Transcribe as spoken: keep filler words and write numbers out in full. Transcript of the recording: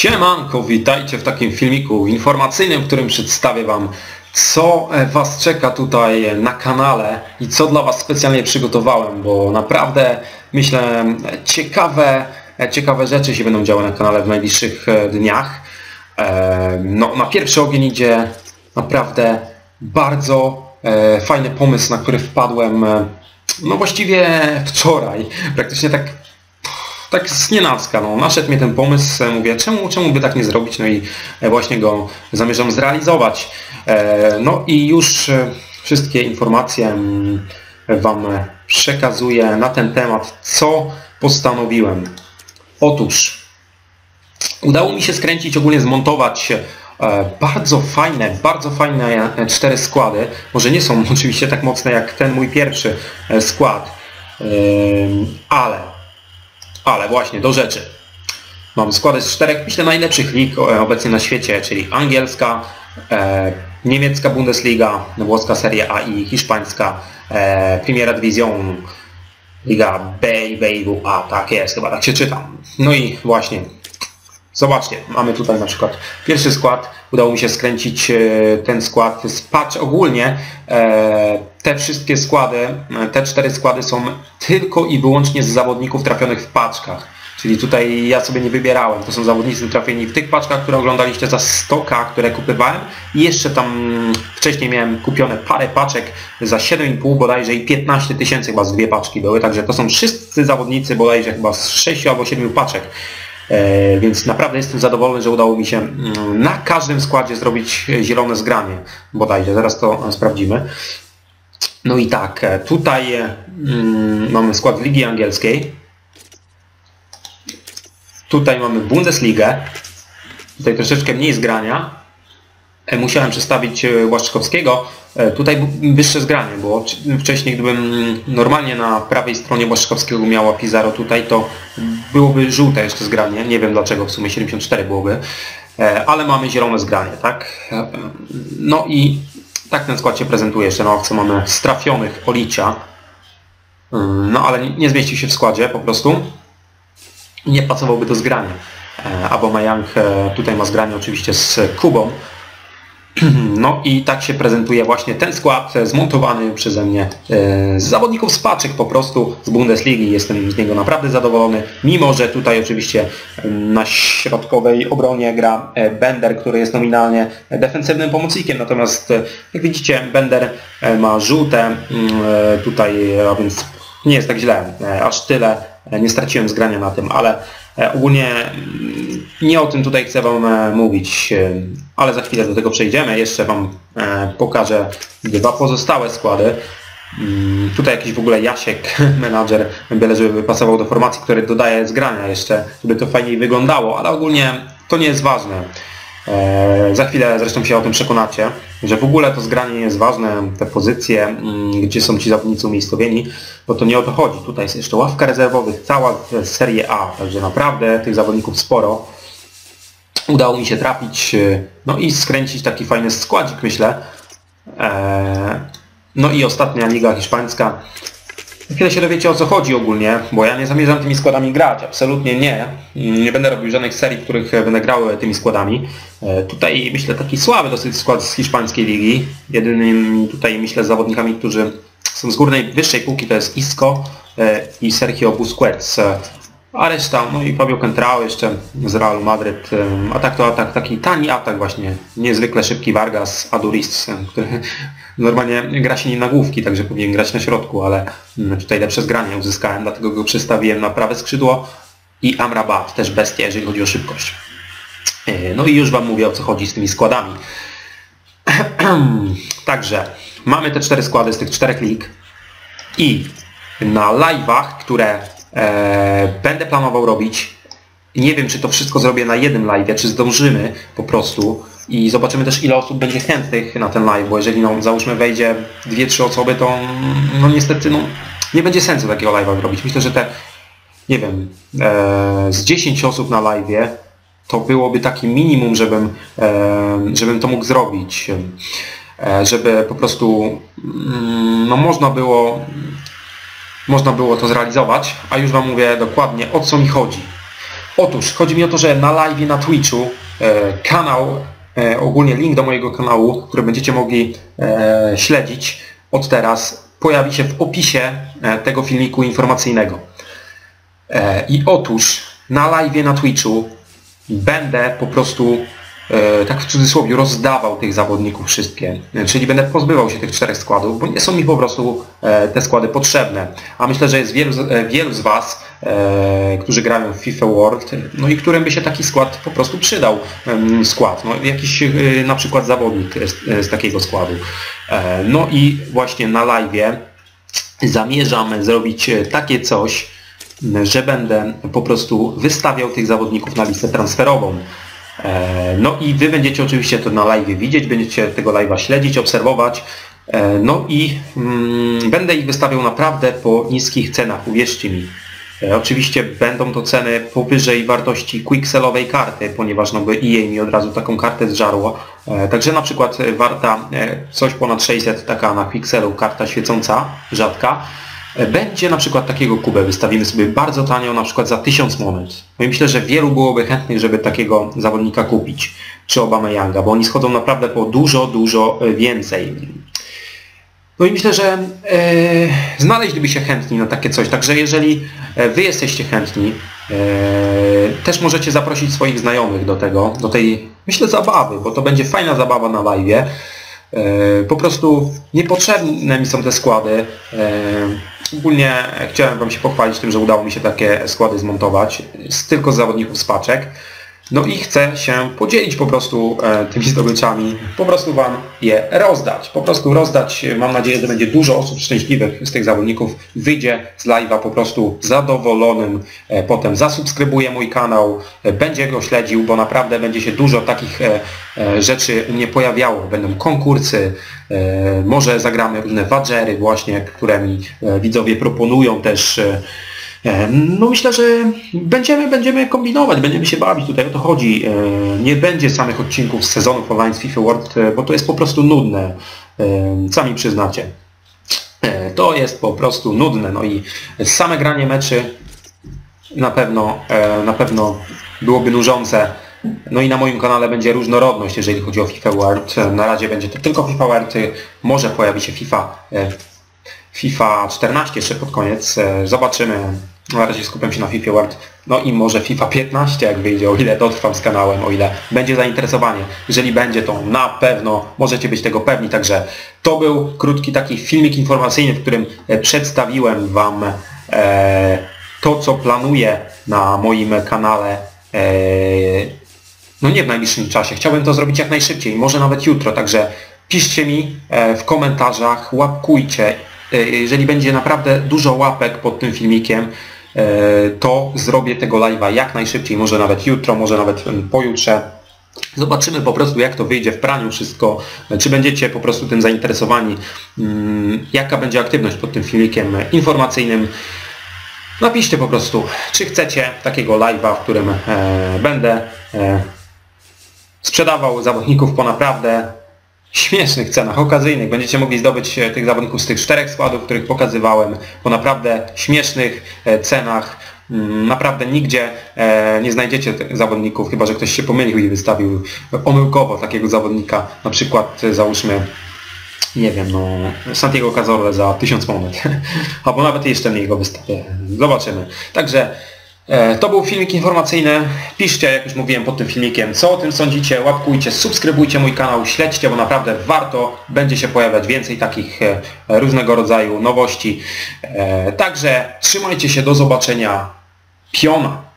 Siemanko, witajcie w takim filmiku informacyjnym, w którym przedstawię Wam, co Was czeka tutaj na kanale i co dla Was specjalnie przygotowałem, bo naprawdę myślę ciekawe, ciekawe rzeczy się będą działy na kanale w najbliższych dniach. No, na pierwszy ogień idzie naprawdę bardzo fajny pomysł, na który wpadłem no właściwie wczoraj, praktycznie tak Tak znienacka, no, naszedł mnie ten pomysł, mówię, czemu, czemu by tak nie zrobić, no i właśnie go zamierzam zrealizować. No i już wszystkie informacje Wam przekazuję na ten temat, co postanowiłem. Otóż udało mi się skręcić, ogólnie zmontować bardzo fajne, bardzo fajne cztery składy. Może nie są oczywiście tak mocne jak ten mój pierwszy skład, ale Ale właśnie, do rzeczy. Mam składy z czterech, myślę, najlepszych lig obecnie na świecie, czyli angielska, e, niemiecka Bundesliga, włoska Serie A i hiszpańska e, Primera División, Liga B i B I W A, tak jest, chyba tak się czyta. No i właśnie, zobaczcie, mamy tutaj na przykład pierwszy skład, udało mi się skręcić e, ten skład z patch ogólnie. E, te wszystkie składy, te cztery składy są tylko i wyłącznie z zawodników trafionych w paczkach. Czyli tutaj ja sobie nie wybierałem. To są zawodnicy trafieni w tych paczkach, które oglądaliście za sto ka, które kupywałem. I jeszcze tam wcześniej miałem kupione parę paczek za siedem i pół bodajże i piętnaście tysięcy chyba z dwie paczki były. Także to są wszyscy zawodnicy bodajże chyba z sześciu albo siedmiu paczek. E, więc naprawdę jestem zadowolony, że udało mi się na każdym składzie zrobić zielone zgranie. Bodajże, zaraz to sprawdzimy. No i tak, tutaj mm, mamy skład Ligi Angielskiej. Tutaj mamy Bundesligę. Tutaj troszeczkę mniej zgrania. Musiałem przestawić Błaszczykowskiego. Tutaj wyższe zgranie było. Wcześniej, gdybym normalnie na prawej stronie Błaszczykowskiego miała Pizarro tutaj, to byłoby żółte jeszcze zgranie. Nie wiem dlaczego, w sumie siedemdziesiąt cztery byłoby. Ale mamy zielone zgranie, tak? No i tak ten skład się prezentuje. Jeszcze na owce mamy strafionych Olicia. No ale nie zmieścił się w składzie po prostu. Nie pasowałby do zgrania. Aubameyang tutaj ma zgranie oczywiście z Kubą. No i tak się prezentuje właśnie ten skład zmontowany przeze mnie z zawodników z paczek po prostu z Bundesligi. Jestem z niego naprawdę zadowolony, mimo że tutaj oczywiście na środkowej obronie gra Bender, który jest nominalnie defensywnym pomocnikiem, natomiast jak widzicie Bender ma żółte tutaj, a więc nie jest tak źle, aż tyle nie straciłem zgrania na tym, ale ogólnie nie o tym tutaj chcę Wam mówić, ale za chwilę do tego przejdziemy. Jeszcze Wam pokażę dwa pozostałe składy. Tutaj jakiś w ogóle Jasiek, menadżer, byle żeby wypasował do formacji, który dodaje zgrania jeszcze, żeby to fajniej wyglądało, ale ogólnie to nie jest ważne. Za chwilę zresztą się o tym przekonacie, że w ogóle to zgranie nie jest ważne, te pozycje, gdzie są ci zawodnicy umiejscowieni, bo to nie o to chodzi. Tutaj jest jeszcze ławka rezerwowych, cała Serie A, także naprawdę tych zawodników sporo. Udało mi się trafić, no i skręcić taki fajny składzik, myślę. No i ostatnia liga hiszpańska. Za chwilę się dowiecie, o co chodzi ogólnie, bo ja nie zamierzam tymi składami grać, absolutnie nie. Nie będę robił żadnych serii, w których będę grał tymi składami. Tutaj myślę taki słaby dosyć skład z hiszpańskiej ligi. Jedynymi tutaj myślę z zawodnikami, którzy są z górnej, wyższej półki, to jest Isco i Sergio Busquets. A reszta, no i Fabio Contrao jeszcze z Realu Madryt. A tak to atak, taki tani atak właśnie. Niezwykle szybki Vargas, Aduriz, który normalnie gra się nim na główki, także powinien grać na środku, ale tutaj lepsze zgranie uzyskałem, dlatego go przestawiłem na prawe skrzydło. I Amrabat, też bestia, jeżeli chodzi o szybkość. No i już Wam mówię, o co chodzi z tymi składami. Także mamy te cztery składy z tych czterech lig i na live'ach, które e, będę planował robić, nie wiem, czy to wszystko zrobię na jednym live'ie, czy zdążymy po prostu i zobaczymy też, ile osób będzie chętnych na ten live, bo jeżeli no, załóżmy wejdzie dwie, trzy osoby, to no niestety no, nie będzie sensu takiego live'a robić. Myślę, że te, nie wiem, e, z dziesięć osób na live'ie to byłoby taki minimum, żebym, e, żebym to mógł zrobić, e, żeby po prostu no, można było można było to zrealizować, a już Wam mówię dokładnie, o co mi chodzi. Otóż chodzi mi o to, że na live na Twitchu e, kanał, e, ogólnie link do mojego kanału, który będziecie mogli e, śledzić od teraz, pojawi się w opisie e, tego filmiku informacyjnego. E, I otóż na live na Twitchu będę po prostu, e, tak w cudzysłowie, rozdawał tych zawodników wszystkie. E, czyli będę pozbywał się tych czterech składów, bo nie są mi po prostu e, te składy potrzebne. A myślę, że jest wielu, e, wielu z Was, e, którzy grają w FIFA World, no i którym by się taki skład po prostu przydał. E, skład, no, jakiś e, na przykład zawodnik z, z takiego składu. E, no i właśnie na live zamierzam zrobić takie coś, że będę po prostu wystawiał tych zawodników na listę transferową. No i Wy będziecie oczywiście to na live widzieć, będziecie tego live'a śledzić, obserwować. No i mm, będę ich wystawiał naprawdę po niskich cenach, uwierzcie mi. Oczywiście będą to ceny powyżej wartości quicksellowej karty, ponieważ no by E A mi od razu taką kartę zżarło. Także na przykład warta coś ponad sześćset, taka na quicksellu karta świecąca, rzadka. Będzie na przykład takiego Kubę, wystawimy sobie bardzo tanio, na przykład za tysiąc monet. No i myślę, że wielu byłoby chętnych, żeby takiego zawodnika kupić, czy Aubameyanga, bo oni schodzą naprawdę po dużo, dużo więcej. No i myślę, że e, znaleźliby się chętni na takie coś, także jeżeli Wy jesteście chętni, e, też możecie zaprosić swoich znajomych do tego, do tej, myślę, zabawy, bo to będzie fajna zabawa na live'ie. E, po prostu niepotrzebne mi są te składy. E, ogólnie chciałem Wam się pochwalić tym, że udało mi się takie składy zmontować, z, tylko z zawodników z paczek. No i chcę się podzielić po prostu e, tymi zdobyczami, po prostu Wam je rozdać. Po prostu rozdać, mam nadzieję, że będzie dużo osób szczęśliwych z tych zawodników, wyjdzie z live'a po prostu zadowolonym, e, potem zasubskrybuje mój kanał, e, będzie go śledził, bo naprawdę będzie się dużo takich e, e, rzeczy nie pojawiało. Będą konkursy, e, może zagramy różne wadżery właśnie, które mi e, widzowie proponują też. E, No myślę, że będziemy, będziemy kombinować, będziemy się bawić, tutaj o to chodzi. Nie będzie samych odcinków z sezonów online z FIFA World, bo to jest po prostu nudne, sami przyznacie. To jest po prostu nudne, no i same granie meczy na pewno, na pewno byłoby nużące. No i na moim kanale będzie różnorodność, jeżeli chodzi o FIFA World. Na razie będzie to tylko FIFA World, może pojawi się FIFA FIFA czternaście jeszcze pod koniec, zobaczymy. Na razie skupiam się na FIFA World, no i może FIFA piętnaście jak wyjdzie, o ile dotrwam z kanałem, o ile będzie zainteresowanie. Jeżeli będzie, to na pewno możecie być tego pewni, także to był krótki taki filmik informacyjny, w którym przedstawiłem Wam e, to, co planuję na moim kanale, e, no nie w najbliższym czasie. Chciałbym to zrobić jak najszybciej, może nawet jutro, także piszcie mi w komentarzach, łapkujcie. Jeżeli będzie naprawdę dużo łapek pod tym filmikiem, to zrobię tego live'a jak najszybciej, może nawet jutro, może nawet pojutrze. Zobaczymy po prostu, jak to wyjdzie w praniu wszystko, czy będziecie po prostu tym zainteresowani, jaka będzie aktywność pod tym filmikiem informacyjnym. Napiszcie po prostu, czy chcecie takiego live'a, w którym będę sprzedawał zawodników po naprawdę śmiesznych cenach, okazyjnych. Będziecie mogli zdobyć tych zawodników z tych czterech składów, których pokazywałem, po naprawdę śmiesznych cenach. Naprawdę nigdzie nie znajdziecie tych zawodników, chyba że ktoś się pomylił i wystawił omyłkowo takiego zawodnika, na przykład załóżmy, nie wiem, no Santiago Cazorla za tysiąc monet, albo nawet jeszcze mniej go wystawię. Zobaczymy. Także to był filmik informacyjny. Piszcie, jak już mówiłem pod tym filmikiem, co o tym sądzicie, łapkujcie, subskrybujcie mój kanał, śledźcie, bo naprawdę warto, będzie się pojawiać więcej takich różnego rodzaju nowości. Także trzymajcie się, do zobaczenia. Piona!